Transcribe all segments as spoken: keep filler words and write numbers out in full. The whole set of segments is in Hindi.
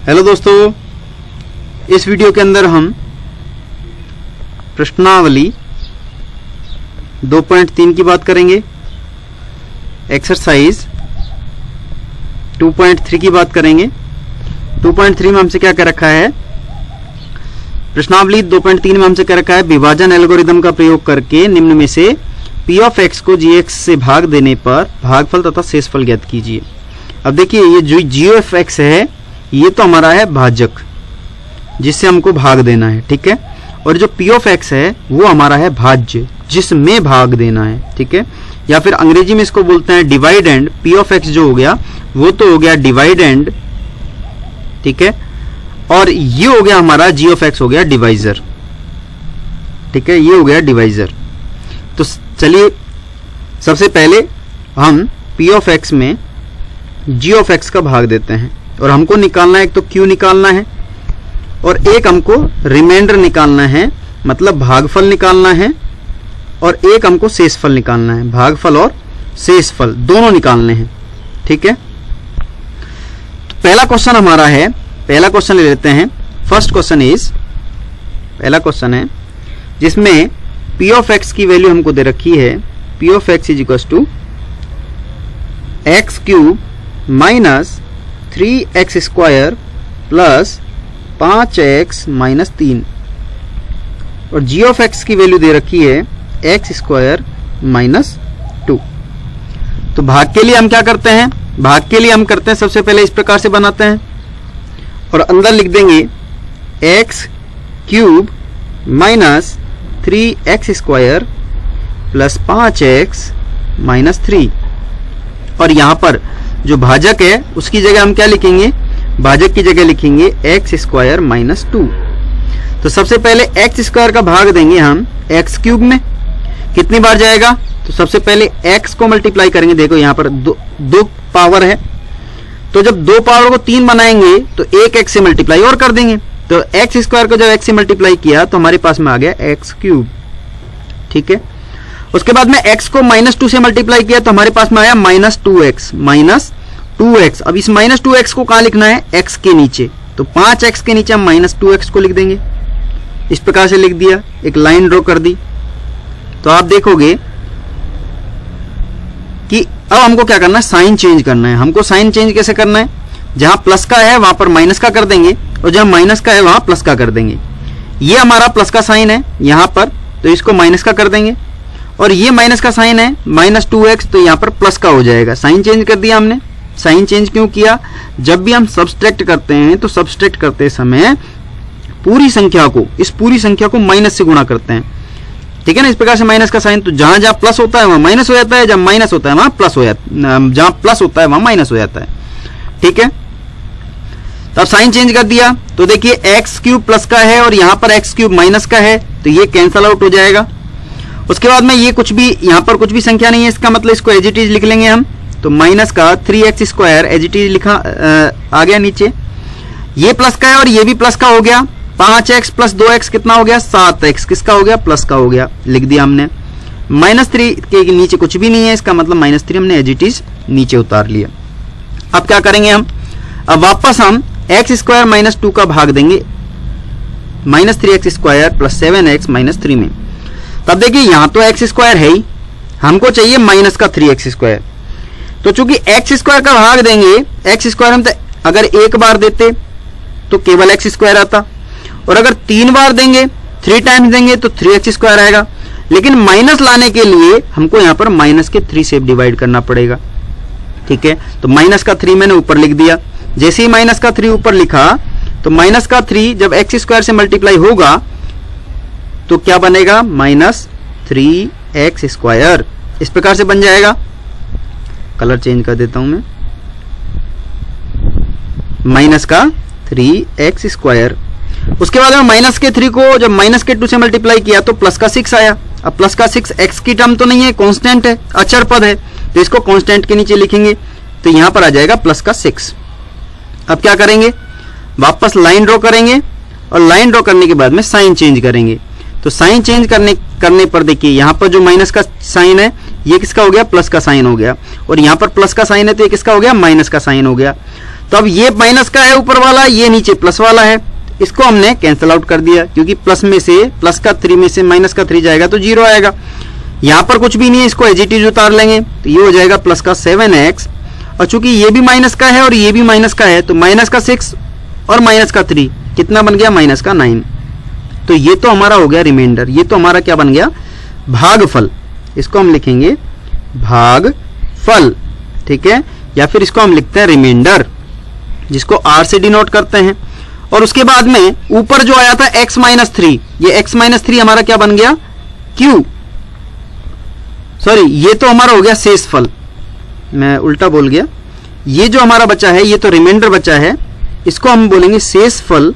हेलो दोस्तों, इस वीडियो के अंदर हम प्रश्नावली दो पॉइंट तीन की बात करेंगे, एक्सरसाइज दो पॉइंट तीन की बात करेंगे। दो पॉइंट तीन में हमसे क्या कर रखा है, प्रश्नावली दो पॉइंट तीन में हमसे क्या रखा है, विभाजन एल्गोरिदम का प्रयोग करके निम्न में से पी ऑफ एक्स को जी एक्स से भाग देने पर भागफल तथा शेषफल ज्ञात कीजिए। अब देखिए, ये जो जी ऑफ एक्स है ये तो हमारा है भाजक जिससे हमको भाग देना है, ठीक है। और जो पी ऑफ एक्स है वो हमारा है भाज्य जिसमें भाग देना है, ठीक है। या फिर अंग्रेजी में इसको बोलते हैं डिवाइडेंड। पी ऑफ एक्स जो हो गया वो तो हो गया डिवाइडेंड, ठीक है। और ये हो गया हमारा जी ऑफ एक्स हो गया डिवाइजर, ठीक है। ये हो गया डिवाइजर। तो चलिए सबसे पहले हम पी ऑफ एक्स में जी ऑफ एक्स का भाग देते हैं और हमको निकालना है, एक तो क्यू निकालना है और एक हमको रिमाइंडर निकालना है, मतलब भागफल निकालना है, और एक हमको शेषफल निकालना है। भागफल और शेषफल दोनों निकालने हैं, ठीक है। तो पहला क्वेश्चन हमारा है, पहला क्वेश्चन ले लेते हैं। फर्स्ट क्वेश्चन इज, पहला क्वेश्चन है जिसमें पी ऑफ एक्स की वैल्यू हमको दे रखी है, P of X is equal to X cube minus three x square plus पांच एक्स माइनस तीन, और जी ऑफ एक्स की वैल्यू दे रखी है एक्स स्क्वायर माइनस टू। तो भाग के लिए हम क्या करते हैं, भाग के लिए हम करते हैं सबसे पहले इस प्रकार से बनाते हैं और अंदर लिख देंगे X cube minus three x square plus पांच एक्स माइनस थ्री, और यहां पर जो भाजक है उसकी जगह हम क्या लिखेंगे, भाजक की जगह लिखेंगे एक्स स्क्वायर माइनस टू। तो सबसे पहले एक्स स्क्वायर का भाग देंगे हम एक्स क्यूब में, कितनी बार जाएगा, तो सबसे पहले एक्स को मल्टीप्लाई करेंगे। देखो यहां पर दो, दो पावर है, तो जब दो पावर को तीन बनाएंगे तो एक एक्स से मल्टीप्लाई और कर देंगे। तो एक्स स्क्वायर को जब एक्स से मल्टीप्लाई किया तो हमारे पास में आ गया एक्स क्यूब, ठीक है। उसके बाद में x को माइनस टू से मल्टीप्लाई किया तो हमारे पास में आया minus two X, minus two X. अब इस माइनस टू एक्स को कहां लिखना है, x के नीचे, तो पांच एक्स के नीचे हम माइनस टू एक्स को लिख देंगे। इस प्रकार से लिख दिया, एक लाइन ड्रॉ कर दी। तो आप देखोगे कि अब हमको क्या करना है, साइन चेंज करना है। हमको साइन चेंज कैसे करना है, जहां प्लस का है वहां पर माइनस का कर देंगे और जहां माइनस का है वहां प्लस का कर देंगे। ये हमारा प्लस का साइन है यहां पर, तो इसको माइनस का कर देंगे, और ये माइनस का साइन है माइनस टू एक्स, तो यहां पर प्लस का हो जाएगा। साइन चेंज कर दिया हमने। साइन चेंज क्यों किया, जब भी हम सब्सट्रैक्ट करते हैं तो सब्सट्रैक्ट करते समय पूरी संख्या को, इस पूरी संख्या को माइनस से गुणा करते हैं, ठीक है ना। इस प्रकार से माइनस का साइन, तो जहां जहां प्लस होता है वहां माइनस हो जाता है, जहां माइनस होता है वहां प्लस हो जाता है, जहां प्लस होता है वहां माइनस हो जाता है, ठीक है। तो अब साइन चेंज कर दिया तो देखिए एक्स क्यूब प्लस का है और यहां पर एक्स क्यूब माइनस का है, तो ये कैंसल आउट हो जाएगा। उसके बाद में ये कुछ भी, यहां पर कुछ भी संख्या नहीं है, इसका मतलब इसको एज इट इज लिख लेंगे हम। तो माइनस का three x square as it is लिखा आ, आ गया नीचे। ये प्लस का है और ये भी प्लस का हो गया। पांच एक्स प्लस दो एक्स कितना हो गया, सात एक्स, किसका हो गया, प्लस का हो गया, लिख दिया हमने। माइनस थ्री के नीचे कुछ भी नहीं है, इसका मतलब माइनस थ्री हमने एज इट इज नीचे उतार लिया। अब क्या करेंगे हम, अब वापस हम एक्स स्क्वायर माइनस टू का भाग देंगे minus three x square plus seven X minus three में। तब देखिए यहां तो एक्स स्क्वायर है ही, हमको चाहिए माइनस का थ्री एक्स स्क्वायर। तो चूंकि एक्स स्क्वायर का भाग देंगे, एक्स स्क्वायर हम अगर एक बार देते तो केवल एक्स स्क्वायर आता, और अगर तीन बार देंगे, थ्री टाइम्स देंगे तो थ्री एक्स स्क्वायर आएगा। लेकिन माइनस लाने के लिए हमको यहां पर माइनस के थ्री से डिवाइड करना पड़ेगा, ठीक है। तो माइनस का थ्री मैंने ऊपर लिख दिया। जैसे ही माइनस का थ्री ऊपर लिखा तो माइनस का थ्री जब एक्स स्क्वायर से मल्टीप्लाई होगा तो क्या बनेगा, माइनस थ्री एक्स स्क्वायर, इस प्रकार से बन जाएगा। कलर चेंज कर देता हूं मैं, माइनस का थ्री एक्स स्क्वायर। उसके बाद में माइनस के थ्री को जब माइनस के टू से मल्टीप्लाई किया तो प्लस का सिक्स आया। अब प्लस का सिक्स एक्स की टर्म तो नहीं है, कांस्टेंट है, अचर पद है, तो इसको कांस्टेंट के नीचे लिखेंगे, तो यहां पर आ जाएगा प्लस का सिक्स। अब क्या करेंगे, वापस लाइन ड्रॉ करेंगे और लाइन ड्रॉ करने के बाद में साइन चेंज करेंगे। तो साइन चेंज करने करने पर देखिए यहां पर जो माइनस का साइन है ये किसका हो गया, प्लस का साइन हो गया, और यहां पर प्लस का साइन है तो ये किसका हो गया, माइनस का साइन हो गया। तो अब ये माइनस का है ऊपर वाला, ये नीचे प्लस वाला है, इसको हमने कैंसिल आउट कर दिया क्योंकि प्लस में से प्लस का थ्री में से माइनस का थ्री जाएगा तो जीरो आएगा। यहां पर कुछ भी नहीं है, इसको एज इट इज उतार लेंगे तो ये हो जाएगा प्लस का सेवन एक्स, और चूंकि ये भी माइनस का है और ये भी माइनस का है तो माइनस का सिक्स और माइनस का थ्री कितना बन गया, माइनस का नाइन। तो ये तो हमारा हो गया रिमाइंडर, ये तो हमारा क्या बन गया, भागफल। इसको हम लिखेंगे भागफल, ठीक है, या फिर इसको हम लिखते हैं रिमाइंडर, जिसको आर से डिनोट करते हैं। और उसके बाद में ऊपर जो आया था x माइनस थ्री, ये x माइनस थ्री हमारा क्या बन गया, q, सॉरी ये तो हमारा हो गया शेषफल, मैं उल्टा बोल गया। ये जो हमारा बचा है ये तो रिमाइंडर बचा है, इसको हम बोलेंगे शेषफल।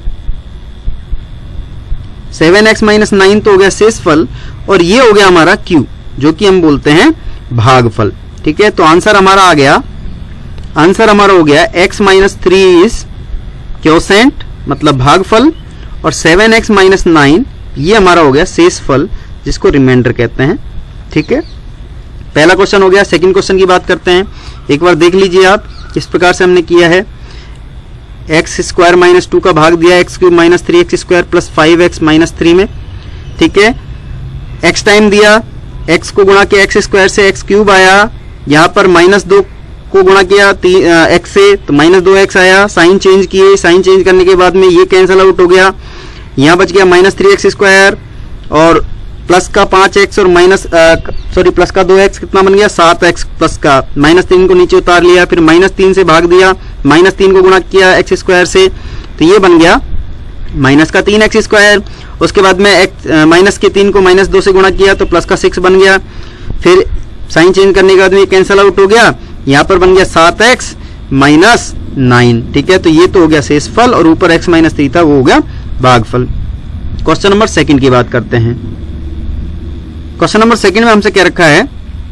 सेवन एक्स माइनस नाइन तो हो गया शेषफल, और ये हो गया हमारा q, जो कि हम बोलते हैं भागफल, ठीक है। तो आंसर हमारा आ गया, आंसर हमारा हो गया x minus three is quotient मतलब भागफल, और सेवन एक्स माइनस नाइन ये हमारा हो गया शेषफल, जिसको रिमाइंडर कहते हैं, ठीक है। पहला क्वेश्चन हो गया। सेकंड क्वेश्चन की बात करते हैं, एक बार देख लीजिए आप किस प्रकार से हमने किया है। एक्स स्क्वायर माइनस टू का भाग दिया X cube minus three x square plus five X minus three में, ठीक है। एक्स टाइम दिया, एक्स को गुणा किया एक्स स्क्वायर से, एक्स क्यूब आया, यहाँ पर माइनस दो को गुणा किया एक्स से तो माइनस दो एक्स आया, साइन चेंज किए, साइन चेंज करने के बाद में ये कैंसिल आउट हो गया, यहाँ बच गया माइनस थ्री एक्स स्क्वायर और प्लस का पांच एक्स और माइनस सॉरी प्लस का दो एक्स कितना बन गया, सात एक्स प्लस का, माइनस तीन को नीचे उतार लिया, फिर माइनस तीन से भाग दिया, माइनस तीन को गुणा किया एक्स स्क्वायर से तो ये बन गया माइनस का तीन एक्स स्क्वायर। उसके बाद में एक्स माइनस के तीन को माइनस दो से गुणा किया तो प्लस का सिक्स बन गया, फिर साइन चेंज करने के बाद में कैंसिल आउट हो गया, यहाँ पर बन गया सात एक्स माइनस नाइन, ठीक है। तो ये तो हो गया शेषफल और ऊपर एक्स माइनस थ्री था वो हो गया भागफल। क्वेश्चन नंबर सेकंड की बात करते हैं। क्वेश्चन नंबर सेकंड में हमसे क्या रखा है,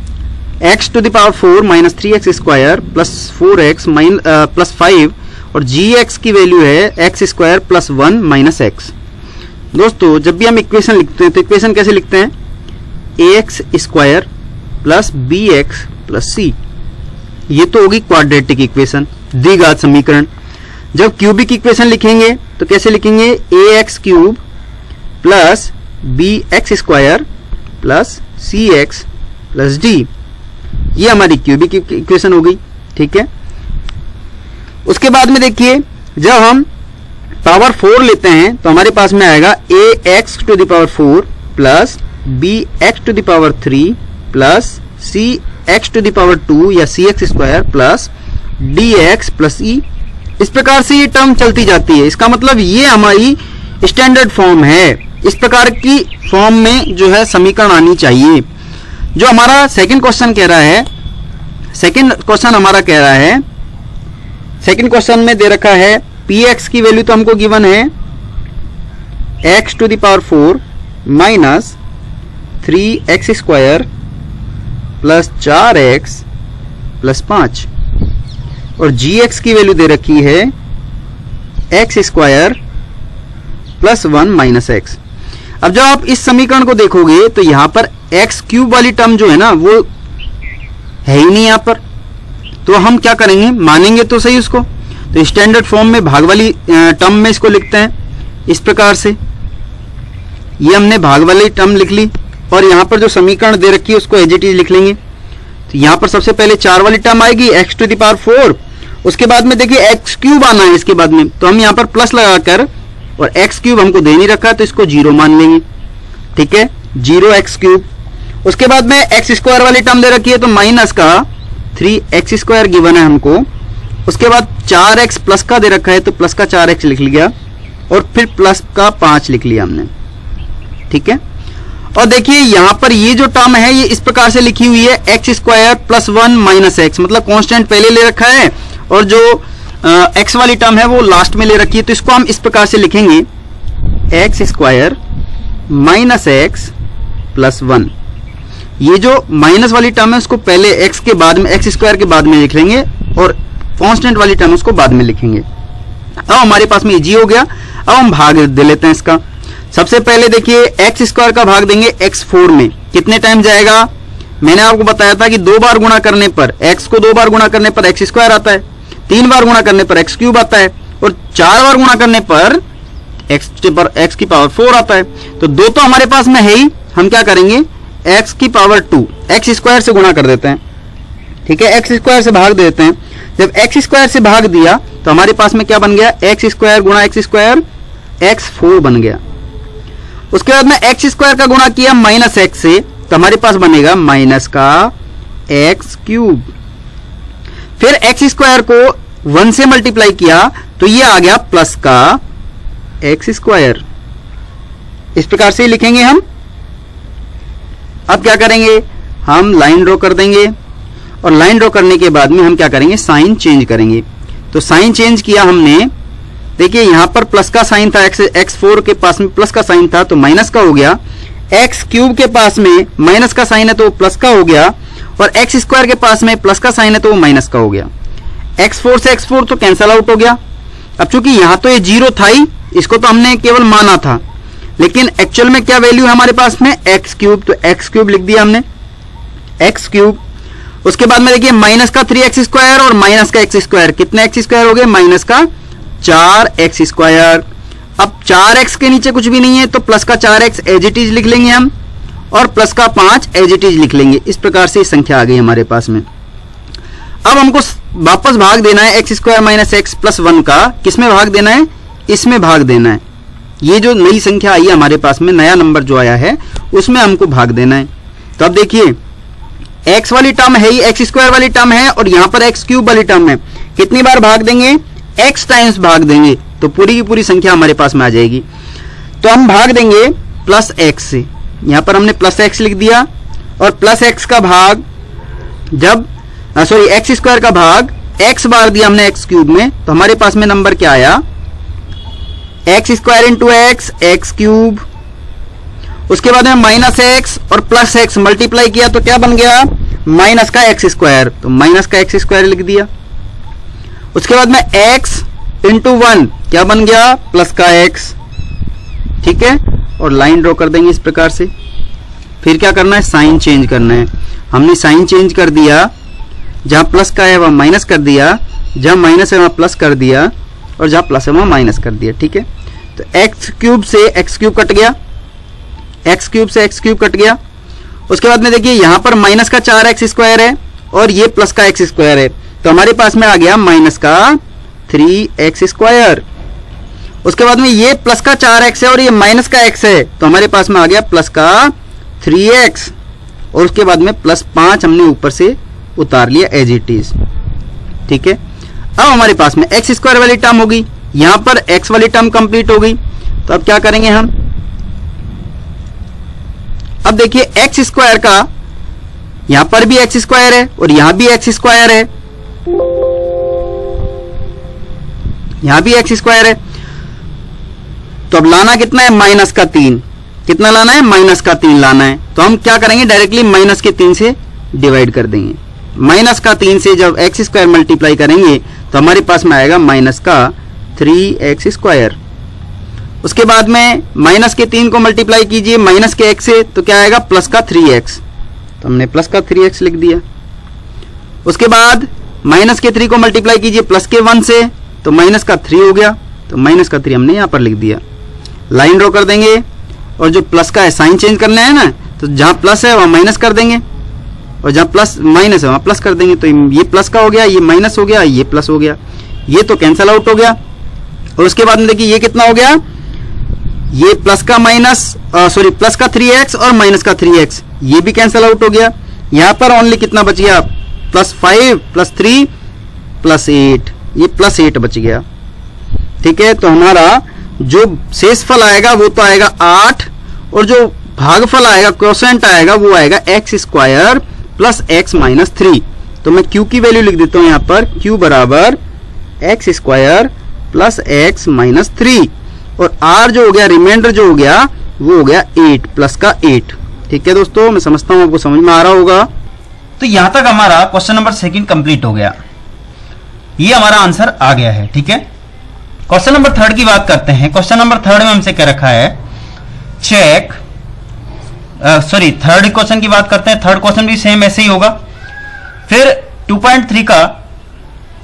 x to the power four minus three x square plus four X minus plus five और gx की वैल्यू है X square plus one minus X. दोस्तों जब भी हम इक्वेशन लिखते हैं तो इक्वेशन कैसे लिखते हैं, ax square plus B X plus C, ये तो होगी क्वाड्रेटिक इक्वेशन, द्विघात समीकरण। जब क्यूबिक इक्वेशन लिखेंगे तो कैसे लिखेंगे, A X cube plus B X square plus C X plus D, ये हमारी क्यूबिक इक्वेशन हो गई, ठीक है। उसके बाद में देखिए जब हम पावर फोर लेते हैं तो हमारे पास में आएगा A X to the power four plus B X to the power three plus C X to the power two या C X square plus D X plus E. इस प्रकार से ये टर्म चलती जाती है। इसका मतलब ये हमारी स्टैंडर्ड फॉर्म है, इस प्रकार की फॉर्म में जो है समीकरण आनी चाहिए। जो हमारा सेकंड क्वेश्चन कह रहा है, सेकंड क्वेश्चन हमारा कह रहा है, सेकंड क्वेश्चन में दे रखा है पी एक्स की वैल्यू तो हमको गिवन है X to the power four minus three x square plus चार एक्स प्लस पांच, और जी एक्स की वैल्यू दे रखी है X square plus one minus X. अब जब आप इस समीकरण को देखोगे तो यहां पर एक्स क्यूब वाली टर्म जो है ना वो है ही नहीं यहां पर, तो हम क्या करेंगे, मानेंगे तो सही उसको। तो स्टैंडर्ड फॉर्म में भाग वाली टर्म में इसको लिखते हैं इस प्रकार से, ये हमने भाग वाली टर्म लिख ली, और यहां पर जो समीकरण दे रखी है उसको एज इट इज लिख लेंगे। तो यहां पर सबसे पहले चार वाली टर्म आएगी X to the power four, उसके बाद में देखिए एक्स क्यूब आना है इसके बाद में, तो हम यहां पर प्लस लगाकर, और एक्स क्यूब हमको दे नहीं रखा तो इसको जीरो मान लेंगे, ठीक है, जीरो एक्स क्यूब। उसके बाद में एक्स स्क्वायर वाली टर्म दे रखी है तो माइनस का थ्री एक्स स्क्वायर गिवन है हमको, उसके बाद चार एक्स प्लस का दे रखा है तो प्लस का चार एक्स लिख लिया, और फिर प्लस का पांच लिख लिया हमने, ठीक है। और देखिए यहां पर ये जो टर्म है ये इस प्रकार से लिखी हुई है X square plus one minus X, मतलब कांस्टेंट पहले ले रखा है और जो एक्स वाली टर्म है वो लास्ट में ले रखी है। तो इसको हम इस प्रकार से लिखेंगे X square minus X plus one. ये जो माइनस वाली टर्म है उसको पहले एक्स के बाद में, एक्स स्क्वायर के बाद में लिख लेंगे, और कांस्टेंट वाली टर्म उसको बाद में लिखेंगे। अब हमारे पास में जी हो गया। अब हम भाग दे लेते हैं इसका। सबसे पहले देखिए एक्स स्क्वायर का भाग देंगे एक्स फोर में, कितने टाइम जाएगा, मैंने आपको बताया था कि दो बार गुणा करने पर, एक्स को दो बार गुणा करने पर एक्स स्क्वायर आता है, तीन बार गुणा करने पर एक्स क्यूब आता है और चार बार गुणा करने पर एक्स पर एक्स की पावर फोर आता है। तो दो तो हमारे पास में है ही, हम क्या करेंगे एक्स की पावर टू एक्स स्क्वायर से गुणा कर देते हैं, ठीक है, एक्स स्क्वायर से भाग देते हैं। जब एक्स स्क्वायर से भाग दिया तो हमारे पास में क्या बन गया, एक्स स्क्वायर गुणा एक्स स्क्वायर एक्स फोर बन गया। उसके बाद में एक्स स्क्वायर का गुणा किया माइनस एक्स से, तो हमारे पास बनेगा माइनस का एक्स क्यूब। फिर एक्स स्क्वायर को वन से मल्टीप्लाई किया तो ये आ गया प्लस का एक्स स्क्वायर। इस प्रकार से लिखेंगे हम। अब क्या करेंगे, हम लाइन ड्रॉ कर देंगे और लाइन ड्रॉ करने के बाद में हम क्या करेंगे, साइन चेंज करेंगे। तो साइन चेंज किया हमने, देखिए यहां पर प्लस का साइन था, एक्स एक्स फोर के पास में प्लस का साइन था तो माइनस का हो गया, एक्स क्यूब के पास में माइनस का साइन है तो वो प्लस का हो गया, और एक्स स्क्वायर के पास में प्लस का साइन है तो वो माइनस का हो गया। एक्स फोर से एक्स फोर तो कैंसल आउट हो गया। अब चूंकि यहां तो ये जीरो था ही, इसको तो हमने केवल माना था, लेकिन एक्चुअल में क्या वैल्यू है हमारे पास में एक्स क्यूब, तो एक्स क्यूब लिख दिया हमने एक्स क्यूब। उसके बाद में देखिए माइनस का थ्री एक्स स्क्वायर और माइनस का एक्स स्क्वायर, कितने एक्स स्क्वायर हो गए, माइनस का चार एक्स स्क्वायर। अब चार एक्स के नीचे कुछ भी नहीं है तो प्लस का चार एक्स एज इट इज लिख लेंगे हम, और प्लस का पांच एज इट इज लिख लेंगे। इस प्रकार से संख्या आ गई हमारे पास में। अब हमको वापस भाग देना है X square minus X plus one का, किसमें भाग देना है, इसमें भाग देना है। ये जो नई संख्या आई है हमारे पास में, नया नंबर जो आया है उसमें हमको भाग देना है। तो अब देखिए एक्स वाली टर्म है ही, एक्स स्क्वायर वाली टर्म है, और यहां पर एक्स क्यूब वाली टर्म है। कितनी बार भाग देंगे, एक्स टाइम्स भाग देंगे, तो पूरी की पूरी संख्या हमारे पास में आ जाएगी। तो हम भाग देंगे प्लस एक्स से, यहां पर हमने प्लस एक्स लिख दिया, और प्लस एक्स का भाग जब सॉरी एक्स स्क्वायर का भाग एक्स बार दिया हमने एक्स क्यूब में, तो हमारे पास में नंबर क्या आया, X square into x x cube. उसके बाद में माइनस एक्स और प्लस एक्स मल्टीप्लाई किया तो क्या बन गया, माइनस का एक्स स्क्वायर, तो माइनस का एक्स स्क्वायर लिख दिया। उसके बाद में x इंटू वन क्या बन गया, प्लस का x, ठीक है, और लाइन ड्रॉ कर देंगे इस प्रकार से। फिर क्या करना है, साइन चेंज करना है। हमने साइन चेंज कर दिया, जहां प्लस का है वहां माइनस कर दिया, जहां माइनस है वहां प्लस कर दिया, और जहां प्लस है वहां माइनस कर दिया, ठीक है। तो एक्स क्यूब से एक्स क्यूब कट गया, एक्स क्यूब से एक्स क्यूब कट गया। उसके बाद में देखिए यहां पर माइनस का चार एक्स स्क्वायर है और ये प्लस का एक्स स्क्वायर है, तो हमारे पास में आ गया माइनस का थ्री एक्स स्क्वायर। उसके बाद में ये प्लस का चार एक्स है और ये माइनस का एक्स है, तो हमारे पास में आ गया प्लस का थ्री एक्स, और उसके बाद में प्लस पांच हमने ऊपर से उतार लिया एज इट इज, ठीक है। अब हमारे पास में एक्स स्क्वायर वाली टर्म होगी, यहां पर एक्स वाली टर्म कंप्लीट हो गई। तो अब क्या करेंगे हम, अब देखिए एक्स स्क्वायर का यहां पर भी एक्स स्क्वायर है और यहां भी एक्स स्क्वायर है, यहां भी एक्स स्क्वायर है, तो अब लाना कितना है, माइनस का तीन। कितना लाना है, माइनस का तीन लाना है। तो हम क्या करेंगे, डायरेक्टली माइनस के तीन से डिवाइड कर देंगे। माइनस का तीन से जब एक्स स्क्वायर मल्टीप्लाई करेंगे तो हमारे पास में आएगा माइनस का थ्री एक्स स्क्वायर। उसके बाद में माइनस के तीन को मल्टीप्लाई कीजिए माइनस के एक्स से, तो क्या आएगा, प्लस का थ्री एक्स, तो हमने प्लस का थ्री एक्स लिख दिया। उसके बाद माइनस के थ्री को मल्टीप्लाई कीजिए प्लस के वन से, तो माइनस का थ्री हो गया, तो माइनस का थ्री हमने यहां पर लिख दिया। लाइन ड्रॉ कर देंगे, और जो प्लस का है साइन चेंज करना है ना, तो जहां प्लस है वहां माइनस कर देंगे, और जहां प्लस माइनस है वहां प्लस कर देंगे। तो ये प्लस का हो गया, ये माइनस हो गया, ये प्लस हो गया, ये तो कैंसल आउट हो गया। और उसके बाद में देखिए ये कितना हो गया, ये प्लस का माइनस सॉरी प्लस का थ्री एक्स और माइनस का थ्री एक्स, ये भी कैंसल आउट हो गया। यहां पर ओनली कितना बच गया, plus five plus three plus eight, ये प्लस एट बच गया, ठीक है। तो हमारा जो शेष फल आएगा वो तो आएगा आठ, और जो भागफल आएगा, क्वोशिएंट आएगा, वो आएगा X square plus X minus three. तो मैं क्यू की वैल्यू लिख देता हूं यहां पर, क्यू बराबर X square plus X minus three, और आर जो हो गया, रिमाइंडर जो हो गया वो हो गया एट प्लस का एट। ठीक है दोस्तों, मैं समझता हूं आपको समझ में आ रहा होगा। तो यहां तक हमारा क्वेश्चन नंबर सेकंड कंप्लीट हो गया, ये हमारा आंसर आ गया है। ठीक है, क्वेश्चन नंबर थर्ड की बात करते हैं। क्वेश्चन नंबर थर्ड में हमसे क्या रखा है, चेक सॉरी थर्ड क्वेश्चन की बात करते हैं। थर्ड क्वेश्चन भी सेम ऐसे ही होगा। फिर टू पॉइंट थ्री का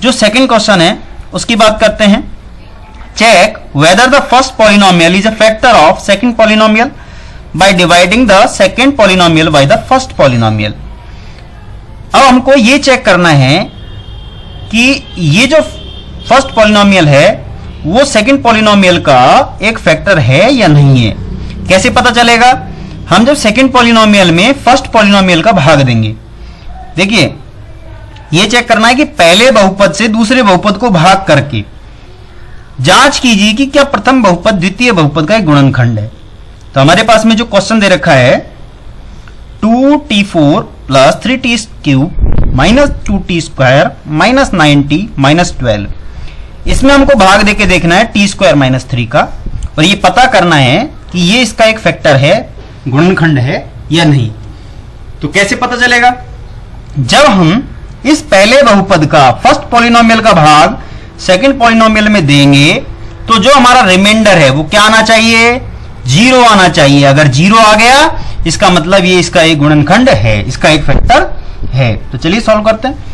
जो सेकंड क्वेश्चन है उसकी बात करते हैं। Check whether the first polynomial is a factor of second polynomial by dividing the second polynomial by the first polynomial. अब हमको ये चेक करना है कि ये जो फर्स्ट पॉलिनोमियल है वो सेकंड पॉलिनोमियल का एक फैक्टर है या नहीं है। कैसे पता चलेगा? हम जब सेकंड पॉलिनोमियल में फर्स्ट पॉलिनोमियल का भाग देंगे। देखिए ये चेक करना है कि पहले बहुपद से दूसरे बहुपद को भाग करके जांच कीजिए कि क्या प्रथम बहुपद द्वितीय बहुपद का एक गुणनखंड है। तो हमारे पास में जो क्वेश्चन दे रखा है two T four plus three T cube minus two T square minus nine T minus twelve, इसमें हमको भाग देके देखना है टी स्क्वायर माइनस थ्री का, और ये पता करना है कि ये इसका एक फैक्टर है, गुणनखंड है या नहीं। तो कैसे पता चलेगा? जब हम इस पहले बहुपद का फर्स्ट पॉलिनोमियल का भाग सेकंड पॉलिनोमियल में देंगे तो जो हमारा रिमाइंडर है वो क्या आना चाहिए? जीरो आना चाहिए। अगर जीरो आ गया इसका मतलब ये इसका एक गुणनखंड है, इसका एक फैक्टर है। तो चलिए सॉल्व करते हैं।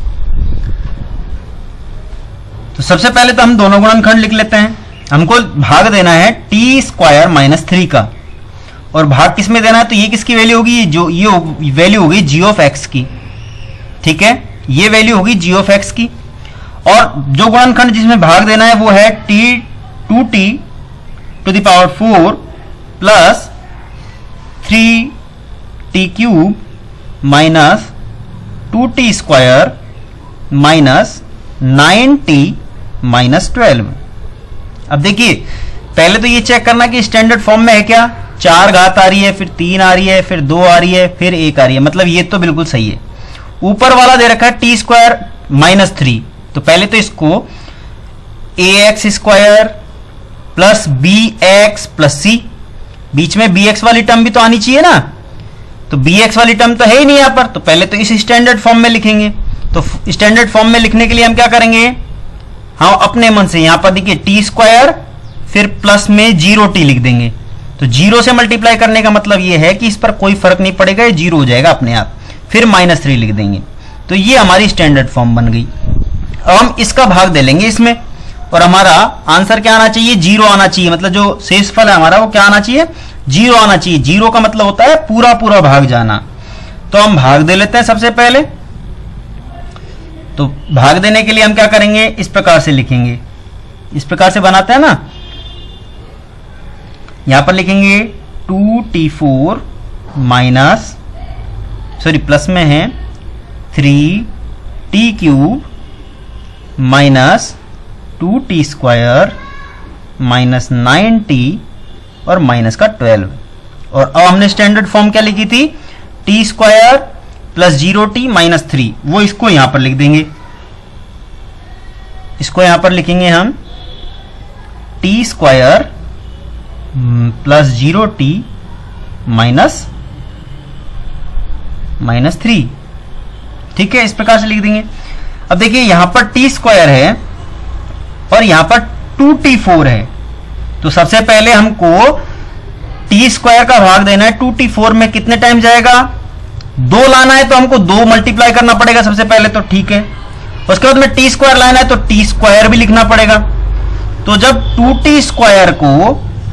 तो सबसे पहले तो हम दोनों गुणनखंड लिख लेते हैं। हमको भाग देना है टी स्क्वायर माइनस थ्री का, और भाग किस में देना है? तो ये किसकी वैल्यू होगी? जो ये वैल्यू होगी जी ऑफ एक्स की, ठीक है, ये वैल्यू होगी जी ऑफ एक्स की। और जो गुणनखंड जिसमें भाग देना है वो है T two T to the power four plus three T cube minus two T square minus nine T minus twelve. अब देखिए पहले तो ये चेक करना कि स्टैंडर्ड फॉर्म में है क्या। चार घात आ रही है, फिर तीन आ रही है, फिर दो आ रही है, फिर एक आ रही है, मतलब ये तो बिल्कुल सही है। ऊपर वाला दे रखा है टी स्क्वायर माइनस थ्री, तो पहले तो इसको A X square plus B X plus C, बीच में बी एक्स वाली टर्म भी तो आनी चाहिए ना, तो बी एक्स वाली टर्म तो है ही नहीं यहां पर, तो पहले तो इस स्टैंडर्ड फॉर्म में लिखेंगे। तो स्टैंडर्ड फॉर्म में लिखने के लिए हम क्या करेंगे? हम अपने मन से यहां पर देखिए टी स्क्वायर फिर प्लस में जीरो टी लिख देंगे। तो जीरो से मल्टीप्लाई करने का मतलब यह है कि इस पर कोई फर्क नहीं पड़ेगा, ये जीरो हो जाएगा अपने आप। फिर माइनस थ्री लिख देंगे। तो ये हमारी स्टैंडर्ड फॉर्म बन गई। अब हम इसका भाग दे लेंगे इसमें, और हमारा आंसर क्या आना चाहिए? जीरो आना चाहिए। मतलब जो शेषफल है हमारा वो क्या आना चाहिए? जीरो आना चाहिए। जीरो का मतलब होता है पूरा पूरा भाग जाना। तो हम भाग दे लेते हैं सबसे पहले। तो भाग देने के लिए हम क्या करेंगे? इस प्रकार से लिखेंगे, इस प्रकार से बनाते हैं ना। यहां पर लिखेंगे two T four minus sorry plus में है three T cube minus two T square minus nine T और माइनस का ट्वेल्व। और अब हमने स्टैंडर्ड फॉर्म क्या लिखी थी? T square plus zero T minus three, वो इसको यहां पर लिख देंगे। इसको यहां पर लिखेंगे हम T square plus zero T minus minus three, ठीक है, इस प्रकार से लिख देंगे। अब देखिए यहां पर टी स्क्वायर है और यहां पर टू टी फोर है, तो सबसे पहले हमको टी स्क्वायर का भाग देना है। टू टी फोर में कितने टाइम जाएगा? दो लाना है, तो हमको दो मल्टीप्लाई करना पड़ेगा सबसे पहले, तो ठीक है। उसके बाद में टी स्क्वायर लाना है तो टी स्क्वायर भी लिखना पड़ेगा। तो जब टू टी स्क्वायर को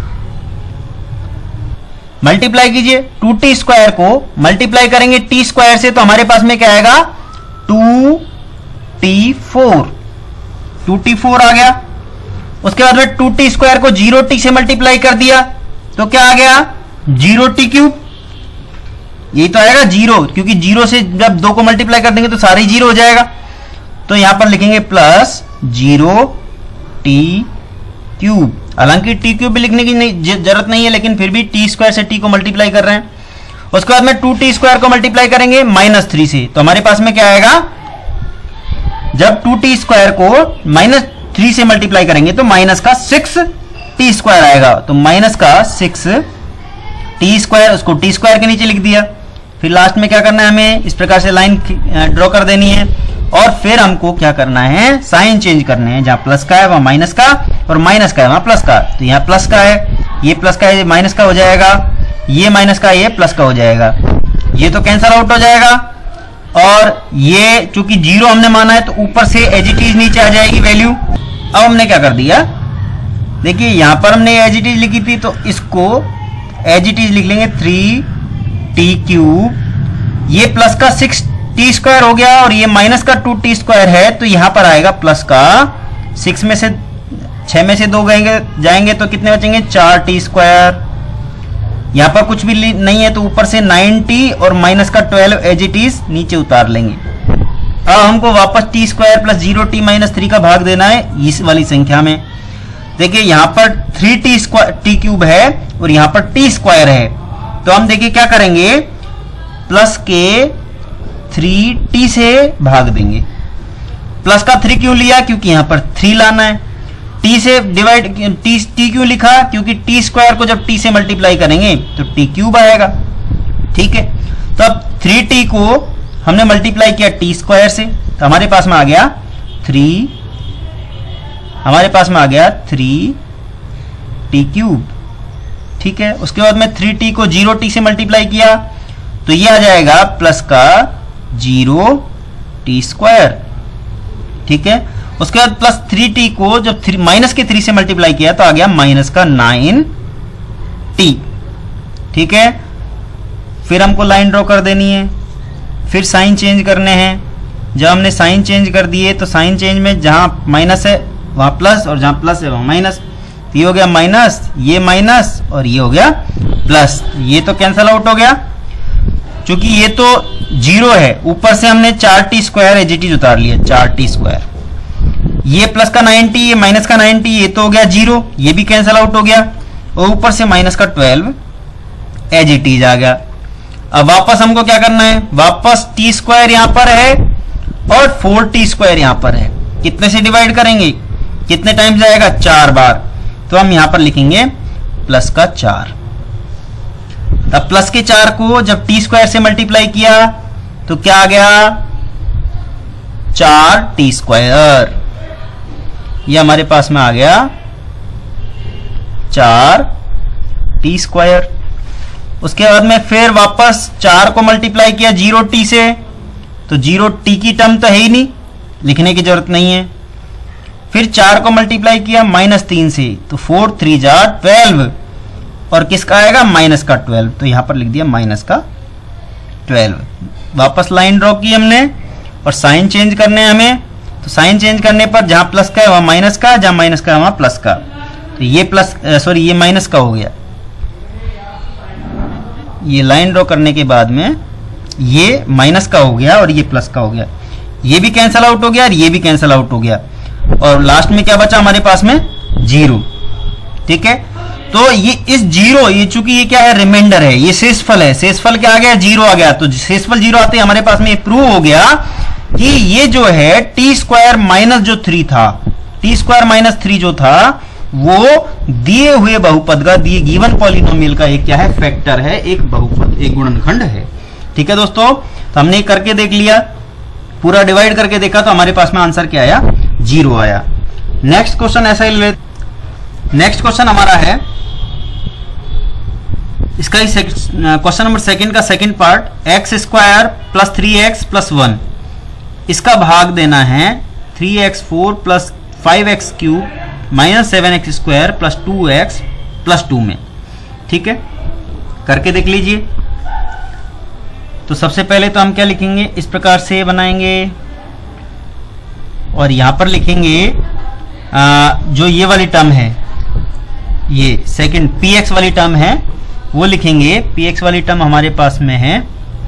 मल्टीप्लाई कीजिए, टू टी स्क्वायर को मल्टीप्लाई करेंगे टी स्क्वायर से, तो हमारे पास में क्या आएगा? Two T four, two T four आ गया। उसके बाद में टू टी स्क्वायर को जीरो टी से मल्टीप्लाई कर दिया तो क्या आ गया? Zero T cube. यही तो आएगा जीरो, क्योंकि जीरो से जब दो को मल्टीप्लाई कर देंगे तो सारे ही जीरो हो जाएगा। तो यहां पर लिखेंगे प्लस जीरो टी क्यूब। हालांकि टी क्यूब भी लिखने की नहीं जरूरत नहीं है, लेकिन फिर भी टी स्क्वायर से टी को मल्टीप्लाई कर रहे हैं। उसके बाद में टू टी स्क्वायर को मल्टीप्लाई करेंगे माइनस थ्री से, तो हमारे पास में क्या आएगा? जब टू टी स्क्वायर को माइनस थ्री से मल्टीप्लाई करेंगे तो माइनस का सिक्स टी स्क्वायर आएगा। तो माइनस का सिक्स टी स्क्वायर, उसको टी स्क्वायर के नीचे लिख दिया। फिर लास्ट में क्या करना है? हमें इस प्रकार से लाइन ड्रॉ कर देनी है, और फिर हमको क्या करना है? साइन चेंज करने हैं। जहां प्लस का है वहां माइनस का, और माइनस का है वहां प्लस का। तो यहाँ प्लस का है, ये प्लस का है, ये माइनस का हो जाएगा, ये माइनस का, ये प्लस का हो जाएगा। ये तो कैंसल आउट हो जाएगा। और ये चूंकि जीरो हमने माना है तो ऊपर से एज इट इज नीचे आ जाएगी वैल्यू। अब हमने क्या कर दिया, देखिए यहां पर हमने एज इट इज लिखी थी तो इसको एज इट इज लिख लेंगे थ्री टी क्यूब। ये प्लस का सिक्स टी स्क्वायर हो गया और ये माइनस का टू टी स्क्वायर है, तो यहां पर आएगा प्लस का सिक्स में से छह में से दो गएंगे जाएंगे तो कितने बचेंगे, चार टी स्क्वायर। यहां पर कुछ भी नहीं है तो ऊपर से नाइन टी और माइनस का ट्वेल्व एज इट इज नीचे उतार लेंगे। अब हमको वापस T square plus zero T minus three का भाग देना है इस वाली संख्या में। देखिए यहां पर three T square T cube है और यहां पर टी स्क्वायर है, तो हम देखिए क्या करेंगे, प्लस के थ्री टी से भाग देंगे। प्लस का थ्री क्यों लिया, क्योंकि यहां पर थ्री लाना है। टी से डिवाइड टी टी क्यों लिखा, क्योंकि टी स्क्वायर को जब टी से मल्टीप्लाई करेंगे तो टी क्यूब आएगा। ठीक है, तो अब थ्री टी को हमने मल्टीप्लाई किया टी स्क्वायर से, तो हमारे पास में आ गया थ्री हमारे पास में आ गया थ्री टी क्यूब। ठीक है, उसके बाद में थ्री टी को जीरो टी से मल्टीप्लाई किया तो ये आ जाएगा प्लस का जीरो टी स्क्वायर। ठीक है, उसके बाद प्लस थ्री टी को जब थ्री माइनस के थ्री से मल्टीप्लाई किया तो आ गया माइनस का नाइन टी। ठीक है, फिर हमको लाइन ड्रॉ कर देनी है, फिर साइन चेंज करने हैं। जब हमने साइन चेंज कर दिए तो साइन चेंज में जहां माइनस है वहां प्लस और जहां प्लस है वहां माइनस। ये हो गया माइनस, ये माइनस और ये हो गया प्लस, ये तो कैंसल आउट हो गया। क्योंकि ये तो जीरो है, ऊपर से हमने चार t square as it is उतार लिया, चार टी स्क्वायर। ये प्लस का नाइनटी, ये माइनस का नाइनटी, ये तो हो गया जीरो, ये भी कैंसल आउट हो गया और ऊपर से माइनस का ट्वेल्व एज इट इज आ गया। अब वापस हमको क्या करना है, वापस टी स्क्वायर यहां पर है और फोर टी स्क्वायर यहां पर है। कितने से डिवाइड करेंगे, कितने टाइम जाएगा, चार बार, तो हम यहां पर लिखेंगे प्लस का चार। अब प्लस के चार को जब टी स्क्वायर से मल्टीप्लाई किया तो क्या आ गया, चार टी स्क्वायर। ये हमारे पास में आ गया चार टी स्क्वायर। उसके बाद में फिर वापस चार को मल्टीप्लाई किया जीरो टी से, तो जीरो टी की टर्म तो है ही नहीं, लिखने की जरूरत नहीं है। फिर चार को मल्टीप्लाई किया माइनस तीन से, तो फोर थ्री जा ट्वेल्व और किसका आएगा, माइनस का ट्वेल्व, तो यहां पर लिख दिया माइनस का ट्वेल्व। वापस लाइन ड्रॉ की हमने और साइन चेंज करने हैं हमें, तो साइन चेंज करने पर जहां प्लस का है वहां माइनस का, जहां माइनस का है वहां प्लस का, तो ये प्लस सॉरी ये माइनस का हो गया। ये लाइन ड्रॉ करने के बाद में ये माइनस का हो गया और ये प्लस का हो गया, ये भी कैंसल आउट हो गया और ये भी कैंसल आउट हो गया और लास्ट में क्या बचा हमारे पास में, जीरो। ठीक है, तो ये इस जीरो, ये चूंकि ये क्या है, रिमाइंडर है, ये शेषफल है, शेषफल क्या आ गया, जीरो आ गया। तो शेषफल जीरो आते हमारे पास में ये प्रूव हो गया कि ये जो है टी स्क्वायर माइनस जो थ्री था, टी स्क्वायर माइनस थ्री जो था वो दिए हुए बहुपद का, दिए गिवन पॉलिनोमियल का एक क्या है, फैक्टर है, एक बहुपद, एक गुणनखंड है। ठीक है दोस्तों, तो हमने करके देख लिया, पूरा डिवाइड करके देखा तो हमारे पास में आंसर क्या आया, जीरो आया। नेक्स्ट क्वेश्चन ऐसा ही ले, नेक्स्ट क्वेश्चन हमारा है इसका ही क्वेश्चन नंबर सेकंड का second part, x square plus three x plus one, इसका भाग देना है three x four plus five x cube minus seven x square plus two x plus two में। ठीक है, करके देख लीजिए। तो सबसे पहले तो हम क्या लिखेंगे, इस प्रकार से बनाएंगे और यहां पर लिखेंगे आ, जो ये वाली टर्म है, ये सेकंड पी एक्स वाली टर्म है वो लिखेंगे। पी एक्स वाली टर्म हमारे पास में है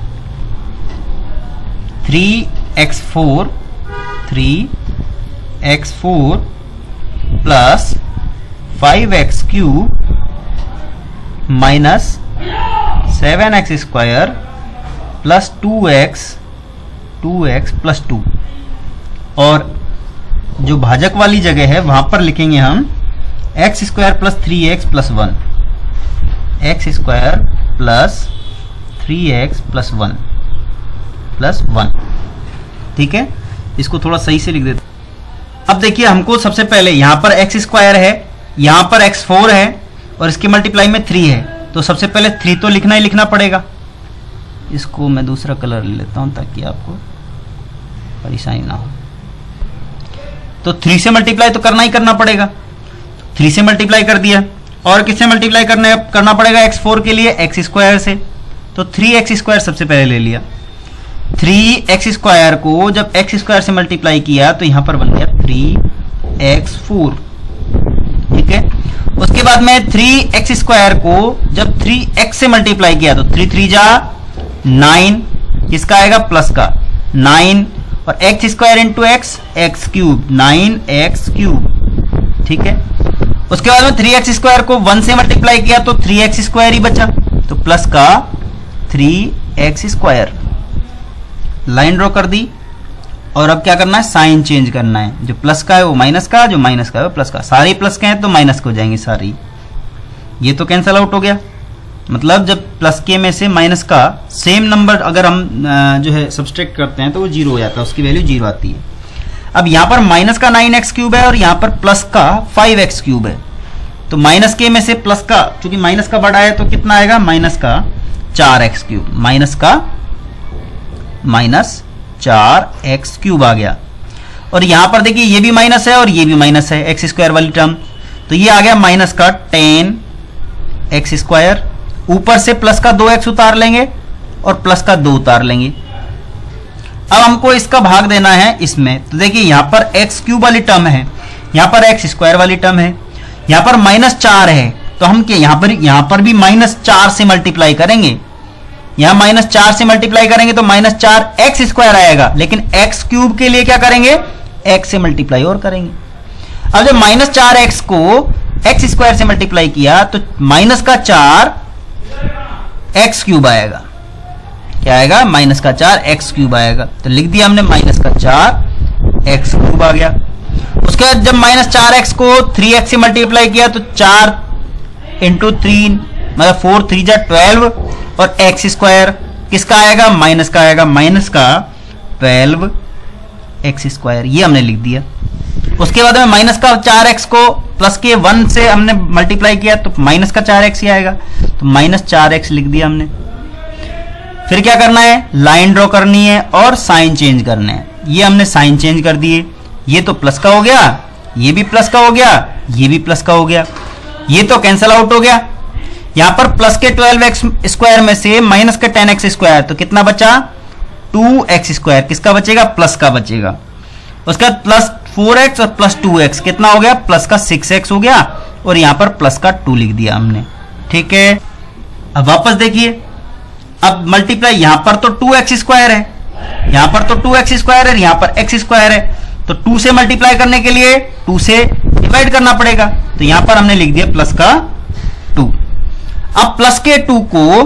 three x four three x four plus five x cube minus seven x square plus two x two x plus two, और जो भाजक वाली जगह है वहां पर लिखेंगे हम x square plus three x plus one, x square plus three x plus one plus one. ठीक है, इसको थोड़ा सही से लिख देते। अब देखिए हमको सबसे पहले यहां पर एक्स स्क्वायर है, यहां पर एक्स फोर है और इसके मल्टीप्लाई में थ्री है, तो सबसे पहले थ्री तो लिखना ही लिखना पड़ेगा। इसको मैं दूसरा कलर ले लेता हूं ताकि आपको परेशानी ना हो। तो थ्री से मल्टीप्लाई तो करना ही करना पड़ेगा, थ्री से मल्टीप्लाई कर दिया, और किससे मल्टीप्लाई करना करना पड़ेगा एक्स फोर के लिए, एक्स स्क्वायर से। तो थ्री एक्स स्क्वायर सबसे पहले ले लिया। थ्री एक्स स्क्वायर को जब एक्स स्क्वायर से मल्टीप्लाई किया तो यहां पर बन गया थ्री एक्स फोर, ठीक है। उसके बाद में थ्री एक्स स्क्वायर को जब थ्री एक्स से मल्टीप्लाई किया तो थ्री थ्री जा नाइन, किसका आएगा प्लस का नाइन, और x square into x x cube, nine x cube, ठीक है। उसके बाद में थ्री एक्स स्क्वायर को वन से मल्टीप्लाई किया तो थ्री एक्स स्क्वायर ही बचा, तो प्लस का three x square, line draw कर दी। और अब क्या करना है, साइन चेंज करना है, जो प्लस का है वो माइनस का, जो माइनस का है वो प्लस का। सारे प्लस के हैं तो माइनस के हो जाएंगे सारी, ये तो कैंसल आउट हो गया। मतलब जब प्लस के में से माइनस का सेम नंबर अगर हम जो है सब्सट्रैक्ट करते हैं तो वो जीरो हो जाता है, उसकी वैल्यू जीरो आती है। अब यहां पर माइनस का नाइन एक्स क्यूब है और यहां पर प्लस का फाइव एक्स क्यूब है, तो माइनस के में से प्लस का, चूंकि माइनस का बड़ा है तो कितना आएगा, माइनस का चार एक्स क्यूब, माइनस का माइनस चार एक्स क्यूब आ गया। और यहां पर देखिए ये भी माइनस है और ये भी माइनस है, एक्स स्क्वायर वाली टर्म, तो ये आ गया माइनस का टेन एक्स स्क्वायर। ऊपर से प्लस का दो एक्स उतार लेंगे और प्लस का दो उतार लेंगे। अब हमको इसका भाग देना है इसमें, तो देखिए यहां पर एक्स क्यूब वाली टर्म है, यहां पर एक्स स्क्वायर वाली टर्म है, यहां पर माइनस चार है, तो हम क्या यहां पर यहां पर भी माइनस चार से मल्टीप्लाई करेंगे, यहां माइनस चार से मल्टीप्लाई करेंगे तो माइनस चार एक्स स्क्वायर आएगा, लेकिन एक्स क्यूब के लिए क्या करेंगे, एक्स से मल्टीप्लाई और करेंगे। अब जब माइनस चार एक्स को एक्स स्क्वायर से मल्टीप्लाई किया तो माइनस का चार एक्स क्यूब आएगा, क्या आएगा, माइनस का चार एक्स क्यूब आएगा, तो लिख दिया हमने माइनस का चार एक्स क्यूब आ गया। उसके बाद जब माइनस चार एक्स को थ्री एक्स से मल्टीप्लाई किया तो चार इंटू थ्री मतलब फोर थ्री जा ट्वेल्व, और एक्स स्क्वायर किसका आएगा, माइनस का आएगा, माइनस का ट्वेल्व एक्स स्क्वायर, ये हमने लिख दिया। उसके बाद में माइनस का चार एक्स को प्लस के वन से हमने मल्टीप्लाई किया तो माइनस का चार एक्स ही आएगा, तो माइनस चार एक्स लिख दिया हमने। फिर क्या करना है, लाइन ड्रॉ करनी है और साइन चेंज करने हैं। ये हमने साइन चेंज कर दिए, ये तो प्लस का हो गया, ये भी प्लस का हो गया, ये भी प्लस का हो गया, ये तो कैंसल आउट हो गया। यहां पर प्लस के ट्वेल्व एक्स स्क्वायर में से माइनस के टेन एक्स स्क्वायर, तो कितना बचा, टू एक्स स्क्वायर, किसका बचेगा, प्लस का बचेगा। उसके बाद प्लस फोर एक्स और प्लस टू एक्स कितना हो गया, प्लस का सिक्स एक्स हो गया, और यहां पर प्लस का टू लिख दिया हमने, ठीक है। अब वापस देखिए, अब मल्टीप्लाई, यहां पर तो टू एक्स स्क्वायर है, यहां पर तो टू एक्स स्क्वायर है, यहां पर एक्स स्क्वायर है, तो टू से मल्टीप्लाई करने के लिए टू से डिवाइड करना पड़ेगा, तो यहां पर हमने लिख दिया प्लस का टू। अब प्लस के टू को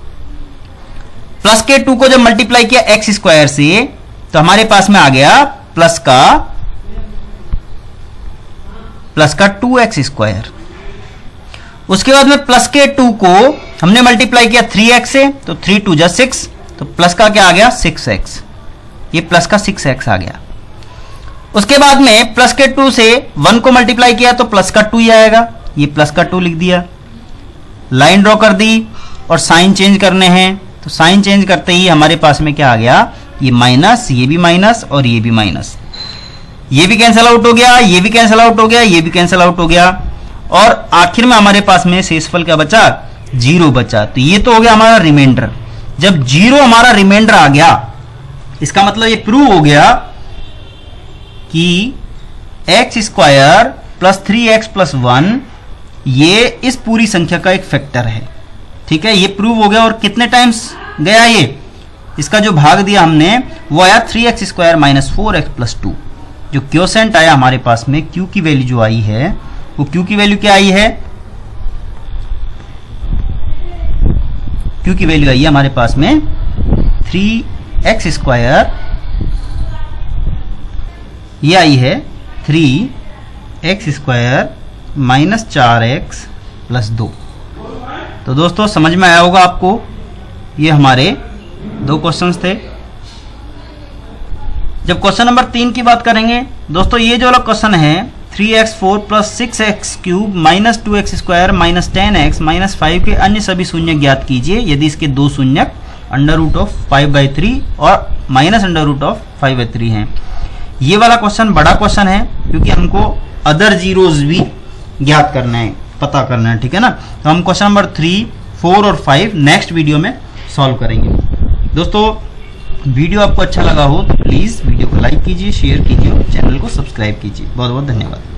प्लस के टू को जब मल्टीप्लाई किया एक्स स्क्वायर से तो हमारे पास में आ गया प्लस का प्लस का टू एक्स स्क्वायर। उसके बाद में प्लस के टू को हमने मल्टीप्लाई किया थ्री एक्स से, तो थ्री टू जा सिक्स, तो प्लस का क्या आ गया, सिक्स एक्स, ये प्लस का सिक्स एक्स आ गया। उसके बाद में प्लस के टू से वन को मल्टीप्लाई किया तो प्लस का टू ही आएगा, ये प्लस का टू लिख दिया। लाइन ड्रॉ कर दी और साइन चेंज करने हैं, तो साइन चेंज करते ही हमारे पास में क्या आ गया, ये माइनस, ये भी माइनस और ये भी माइनस, ये भी कैंसिल आउट हो गया, ये भी कैंसिल आउट हो गया, ये भी कैंसिल आउट हो गया, और आखिर में हमारे पास में शेषफल क्या बचा, जीरो बचा। तो ये तो हो गया हमारा रिमाइंडर। जब जीरो हमारा रिमाइंडर आ गया, इसका मतलब ये प्रूव हो गया कि x square plus three x plus one ये इस पूरी संख्या का एक फैक्टर है, ठीक है, ये प्रूव हो गया। और कितने टाइम्स गया, ये इसका जो भाग दिया हमने वो आया three x square minus four x plus two. जो क्योसेंट आया हमारे पास में, क्यू की वैल्यू जो आई है, वो क्यू की वैल्यू क्या आई है, क्यू की वैल्यू आई है हमारे पास में थ्री एक्स स्क्वायर, ये आई है थ्री एक्स स्क्वायर माइनस चार एक्स प्लस दो। तो दोस्तों समझ में आया होगा आपको, ये हमारे दो क्वेश्चंस थे। जब क्वेश्चन नंबर तीन की बात करेंगे दोस्तों, ये जो वाला क्वेश्चन है three x four plus six x cube minus two x square minus ten x minus five के अन्य सभी शून्य ज्ञात कीजिए यदि इसके दो शून्य under root of five by three और minus under root of five by three है। ये वाला क्वेश्चन बड़ा क्वेश्चन है क्योंकि हमको अदर जीरोज भी ज्ञात करना है, पता करना है, ठीक है ना। तो हम क्वेश्चन नंबर थ्री, फोर और फाइव नेक्स्ट वीडियो में सॉल्व करेंगे। दोस्तों वीडियो आपको अच्छा लगा हो तो प्लीज वीडियो को लाइक कीजिए, शेयर कीजिए और चैनल को सब्सक्राइब कीजिए। बहुत बहुत धन्यवाद।